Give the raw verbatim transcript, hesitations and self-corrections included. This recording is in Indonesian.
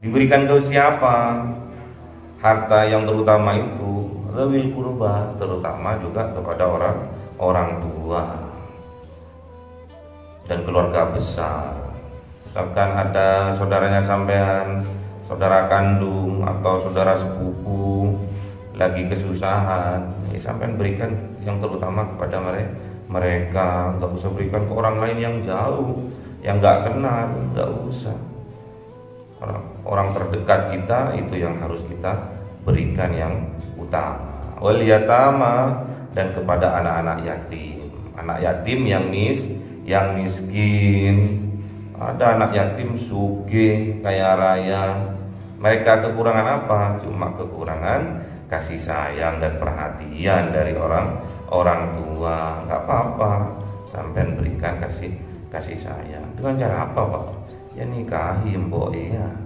Diberikan ke siapa? Harta yang terutama itu dzawil qurba, terutama juga kepada orang orang tua dan keluarga besar. Misalkan ada saudaranya sampean, saudara kandung atau saudara sepupu lagi kesusahan, ya sampean berikan yang terutama kepada mereka. Mereka nggak usah berikan ke orang lain yang jauh, yang nggak kenal, nggak usah. Orang, orang terdekat kita itu yang harus kita berikan yang utama. Wal yatama, dan kepada anak-anak yatim. Anak yatim yang mis, yang miskin. Ada anak yatim sugih, kaya raya. Mereka kekurangan apa? Cuma kekurangan kasih sayang dan perhatian dari orang orang tua. Nggak apa-apa, sampai berikan kasih kasih sayang. Dengan cara apa, Pak? Ya nikahi mbok ya.